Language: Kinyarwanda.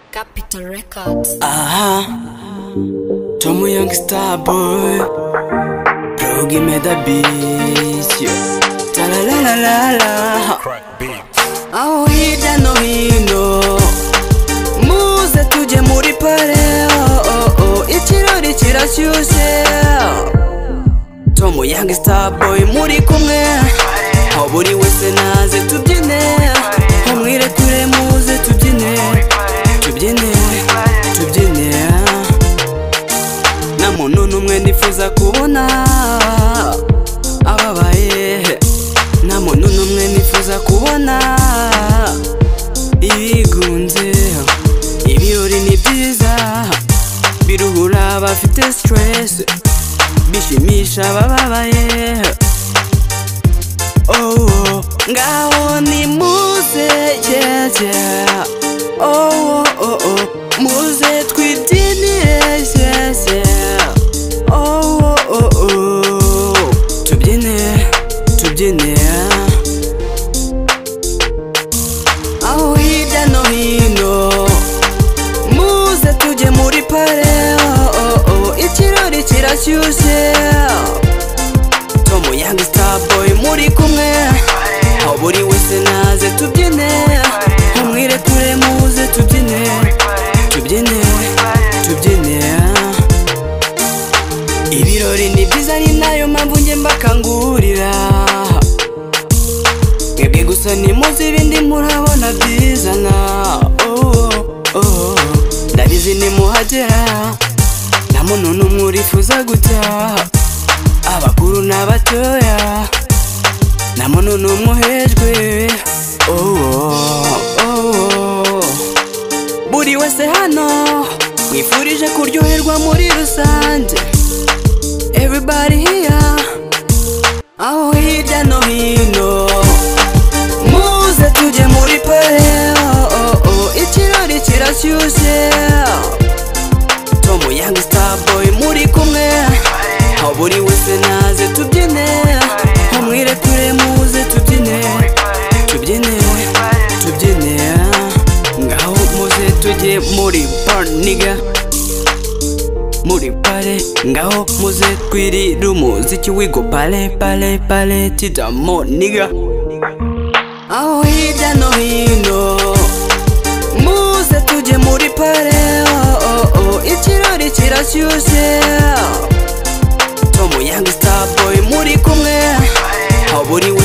Capital Records. Aha, Tom Young Star Boy, Progi Meda Beats, ta la la la la la. Aho hirya no hino muze tujye muri pare, ikirori kirashyushye. Tom Young Star Boy muri kumwe, aho buri wese naze tubyine, aho mwirekure muze tubyine, tubyine, tubyine. Nta muntu n'umwe nifuza kubona ababaye, nta muntu n'umwe nifuza kubona ibigunze. Ibirori ni byiza, biruhura abafite stress, bishimisha abababaye. Oh, ngaho ni muze, yeah, yeah. Oh, oh, oh, muze twibyinire, yes, yeah. Oh, oh, oh, tubyine, tubyine. Aho hirya no hino muze tujye muri pare, ikirori kirashyushye. Tom Young Star Boy muri kumwe, aho buri wese naze tubyine, aho mwirekure muze tubyine, tubyine, tubyine. Ibirori ni byiza, ni nayo mpamvu njye mbakangurira. Mwebwe gusa nimuzi, ibindi murabona byizana. Oh, oh, ndabizi nimuhagera nta muntu n'umwe urifuza gutaha, abakuru n'abatoya nta muntu n'umwe uhejwe. Oh, oh, oh, buri wese hano mwifurije kuryoherwa muri rusange. Everybody here, aho hirya no hino muze tujye muri pare, ikirori kirashyushye. Tom Young Star Boy muri kumwe, aho buri wese naze tubyine, aho mwirekure muze tubyine, tubyine, tubyine. Ngaho muze tujye muri pare niga, muri pare. Ngaho muze twirire umuziki wigo pale pale pale tidamo niga. Aho hirya no hino muze tujye muri pare, ikirori kirashyushye. Tom Young Star Boy muri kumwe, aho buri